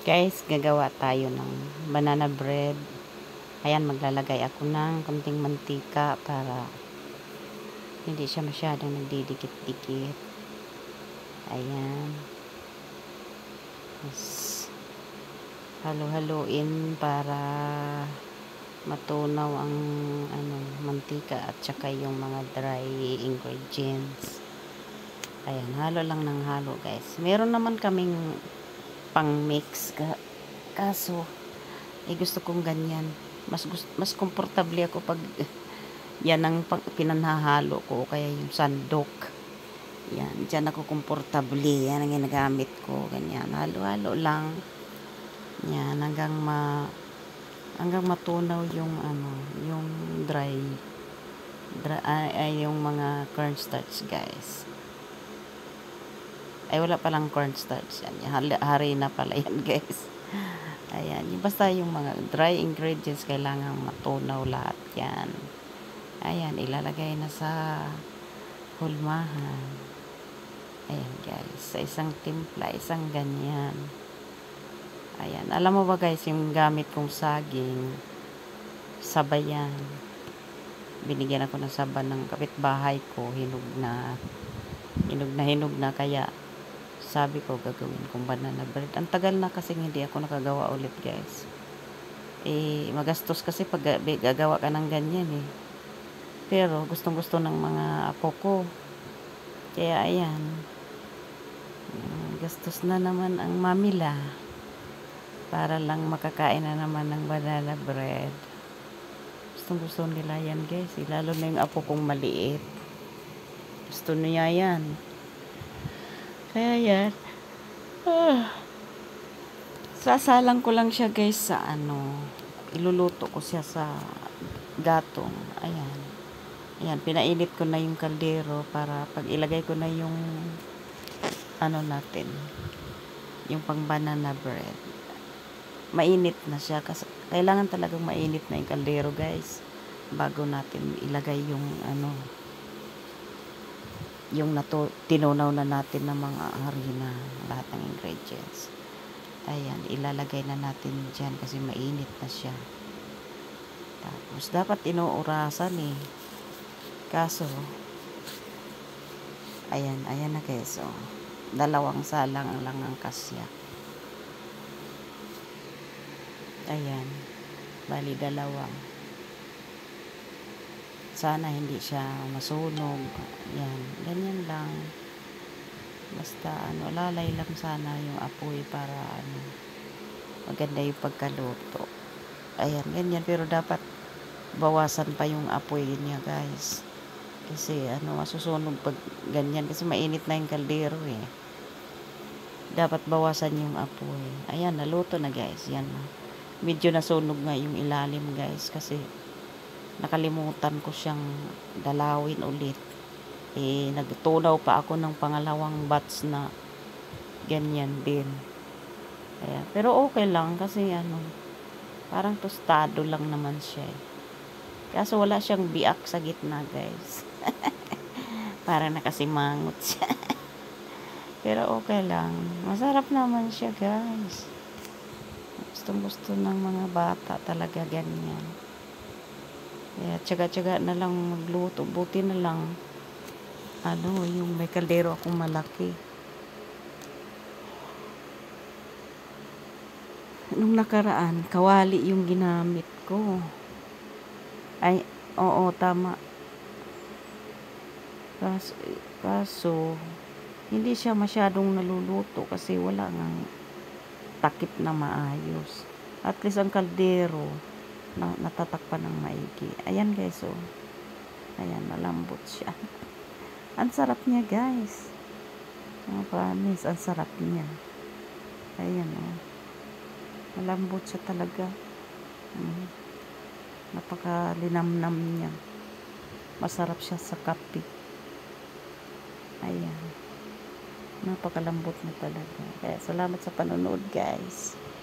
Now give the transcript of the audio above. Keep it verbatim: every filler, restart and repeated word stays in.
Guys, gagawa tayo ng banana bread. Ayan, maglalagay ako ng konting mantika para hindi siya masyadong nagdidikit-dikit. Ayan. Yes. Halo-haluin para matunaw ang ano, mantika at saka yung mga dry ingredients. Ayan, halo lang ng halo, guys. Meron naman kaming pang mix ka, kaso eh gusto kong ganyan. Mas gusto, mas komportable ako pag yan ang pinanhahalo ko, kaya yung sandok. Yan, diyan ako komportable. Yan ang ginagamit ko, ganyan. Halo-halo lang. Yan, hanggang ma hanggang matunaw yung ano, yung dry, dry ay, ay yung mga cornstarch, guys. Ay, wala palang cornstarch yan. Harina pala yan, guys. Ayan. Yung basta yung mga dry ingredients, kailangan matunaw lahat yan. Ayan. Ilalagay na sa hulmahan. Ayan, guys. Sa isang timpla, isang ganyan. Ayan. Alam mo ba, guys, yung gamit kong saging, sabayan. Binigyan ako ng saba ng kapitbahay ko. Hinog na. Hinog na, hinog na. Kaya, sabi ko, gagawin kong banana bread. Ang tagal na kasi hindi ako nakagawa ulit, guys. Eh, magastos kasi pag gagawa ka ng ganyan, eh. Pero, gustong gusto ng mga apo ko. Kaya, ayan. Gastos na naman ang mamila. Para lang makakain na naman ng banana bread. Gustong gusto nila yan, guys. Eh, lalo na yung apo kong maliit. Gusto niya yan. Kaya yan. Ah. Sasalang ko lang siya, guys, sa ano. Iluluto ko siya sa gatong. Ayan. Ayan, pinainit ko na yung kaldero para pag ilagay ko na yung ano natin. Yung pang banana bread. Mainit na siya. Kasi kailangan talagang mainit na yung kaldero, guys. Bago natin ilagay yung ano, yung nato, tinunaw na natin ng mga harina, lahat ng ingredients. Ayan, ilalagay na natin dyan kasi mainit na siya. Tapos, dapat inuurasan eh. Kaso, ayan, ayan na, guys. So, dalawang salang lang ang kasya. Ayan, bali dalawang. Sana hindi siya masunog. Yan, ganyan lang. Basta ano, lalay lang sana yung apoy para ano, maganda yung pagkaluto. Ayan, ganyan. Pero dapat bawasan pa yung apoy niya, guys. Kasi ano, masusunog pag ganyan. Kasi mainit na yung kaldero eh. Dapat bawasan yung apoy. Ayan, naluto na, guys. Yan. Medyo nasunog nga yung ilalim, guys. Kasi nakalimutan ko siyang dalawin ulit. Eh, nagtunaw pa ako ng pangalawang batch na ganyan din. Ayan. Pero okay lang kasi ano, parang tostado lang naman siya. Eh. Kaso wala siyang biak sa gitna, guys. Parang nakasimangot siya. Pero okay lang. Masarap naman siya, guys. Gustong gusto ng mga bata talaga ganyan. Kaya tsaga-tsaga na lang magluto. Buti na lang ano, yung may kaldero akong malaki. Nung nakaraan, kawali yung ginamit ko. Ay, oo, tama. Kaso, kaso hindi siya masyadong naluluto kasi wala ngang takip na maayos. At least ang kaldero na natatakpan ng maigi. Ayan, guys, oh. Ayan, malambot siya. Ang sarap niya, guys. Oh, promise, ang sarap niya. Ayan, oh. Malambot siya talaga. Hmm. Napakalinamnam niya. Masarap siya sa kape. Ayan. Napakalambot na talaga. Kaya salamat sa panonood, guys.